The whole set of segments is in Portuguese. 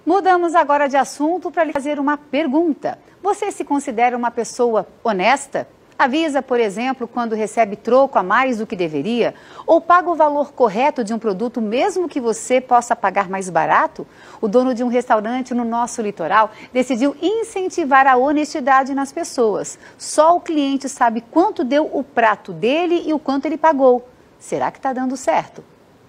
Mudamos agora de assunto para lhe fazer uma pergunta. Você se considera uma pessoa honesta? Avisa, por exemplo, quando recebe troco a mais do que deveria? Ou paga o valor correto de um produto mesmo que você possa pagar mais barato? O dono de um restaurante no nosso litoral decidiu incentivar a honestidade nas pessoas. Só o cliente sabe quanto deu o prato dele e o quanto ele pagou. Será que está dando certo?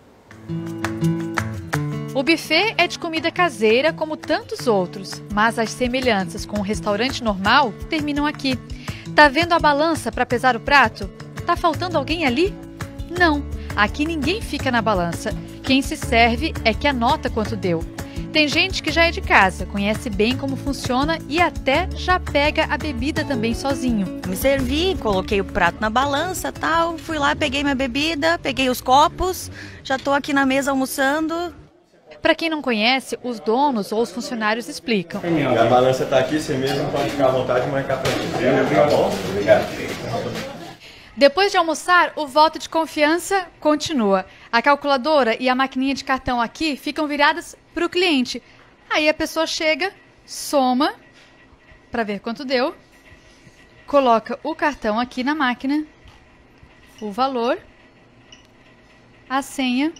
O buffet é de comida caseira como tantos outros, mas as semelhanças com um restaurante normal terminam aqui. Tá vendo a balança para pesar o prato? Tá faltando alguém ali? Não, aqui ninguém fica na balança. Quem se serve é que anota quanto deu. Tem gente que já é de casa, conhece bem como funciona e até já pega a bebida também sozinho. Me servi, coloquei o prato na balança, tal, fui lá, peguei minha bebida, peguei os copos, já tô aqui na mesa almoçando. Para quem não conhece, os donos ou os funcionários explicam. A balança está aqui, você mesmo pode ficar à vontade e marcar para gente. Tá bom? Obrigado. Depois de almoçar, o voto de confiança continua. A calculadora e a maquininha de cartão aqui ficam viradas para o cliente. Aí a pessoa chega, soma para ver quanto deu, coloca o cartão aqui na máquina, o valor, a senha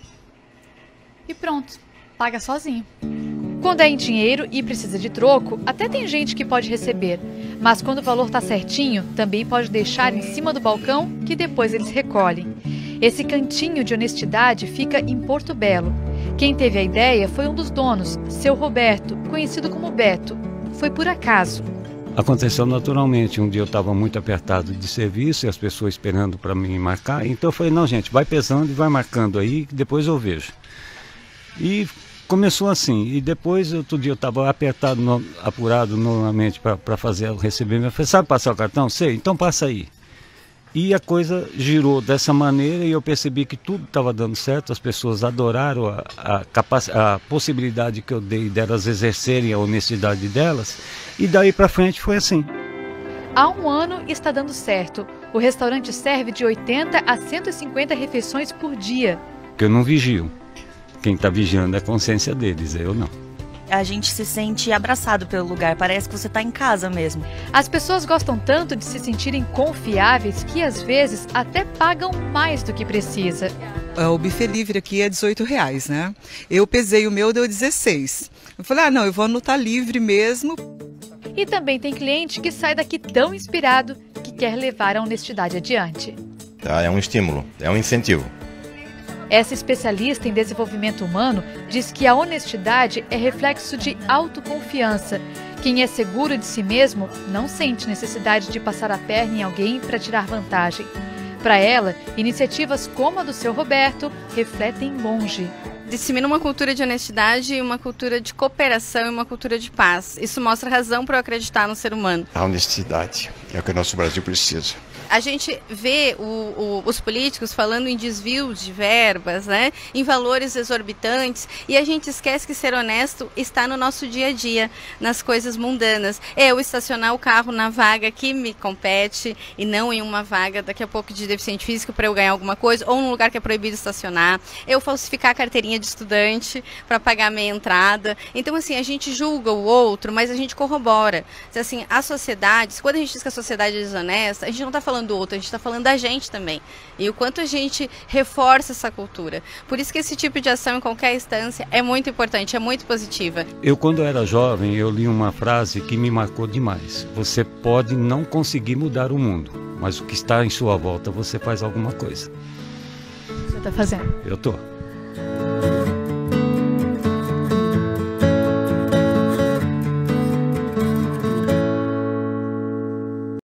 e pronto. Paga sozinho. Quando é em dinheiro e precisa de troco, até tem gente que pode receber. Mas quando o valor está certinho, também pode deixar em cima do balcão que depois eles recolhem. Esse cantinho de honestidade fica em Porto Belo. Quem teve a ideia foi um dos donos, seu Roberto, conhecido como Beto. Foi por acaso. Aconteceu naturalmente. Um dia eu estava muito apertado de serviço e as pessoas esperando para me marcar. Então eu falei, não gente, vai pesando e vai marcando aí, que depois eu vejo. E começou assim, e depois outro dia eu estava apertado, apurado novamente para fazer o recebimento. Eu falei, sabe passar o cartão? Sei, então passa aí. E a coisa girou dessa maneira e eu percebi que tudo estava dando certo, as pessoas adoraram a possibilidade que eu dei delas exercerem a honestidade delas, e daí para frente foi assim. Há um ano está dando certo. O restaurante serve de 80 a 150 refeições por dia. Que eu não vigio. Quem está vigiando é a consciência deles, eu não. A gente se sente abraçado pelo lugar, parece que você está em casa mesmo. As pessoas gostam tanto de se sentirem confiáveis que às vezes até pagam mais do que precisa. O buffet livre aqui é R$18, né? Eu pesei o meu, deu 16. Eu falei, não, eu vou anotar livre mesmo. E também tem cliente que sai daqui tão inspirado que quer levar a honestidade adiante. É um estímulo, é um incentivo. Essa especialista em desenvolvimento humano diz que a honestidade é reflexo de autoconfiança. Quem é seguro de si mesmo não sente necessidade de passar a perna em alguém para tirar vantagem. Para ela, iniciativas como a do seu Roberto refletem longe. Dissemina uma cultura de honestidade, uma cultura de cooperação e uma cultura de paz. Isso mostra razão para eu acreditar no ser humano. A honestidade é o que o nosso Brasil precisa. A gente vê os políticos falando em desvios de verbas, né, em valores exorbitantes, e a gente esquece que ser honesto está no nosso dia a dia, nas coisas mundanas. Eu estacionar o carro na vaga que me compete e não em uma vaga daqui a pouco de deficiente físico para eu ganhar alguma coisa, ou num lugar que é proibido estacionar. Eu falsificar a carteirinha de estudante para pagar minha entrada. Então, assim, a gente julga o outro, mas a gente corrobora. Assim, a sociedade, quando a gente diz que a sociedade é desonesta, a gente não está falando do outro, a gente está falando da gente também. E o quanto a gente reforça essa cultura. Por isso que esse tipo de ação em qualquer instância é muito importante, é muito positiva. Eu, quando era jovem, eu li uma frase que me marcou demais. Você pode não conseguir mudar o mundo, mas o que está em sua volta, você faz alguma coisa. Você está fazendo? Eu estou.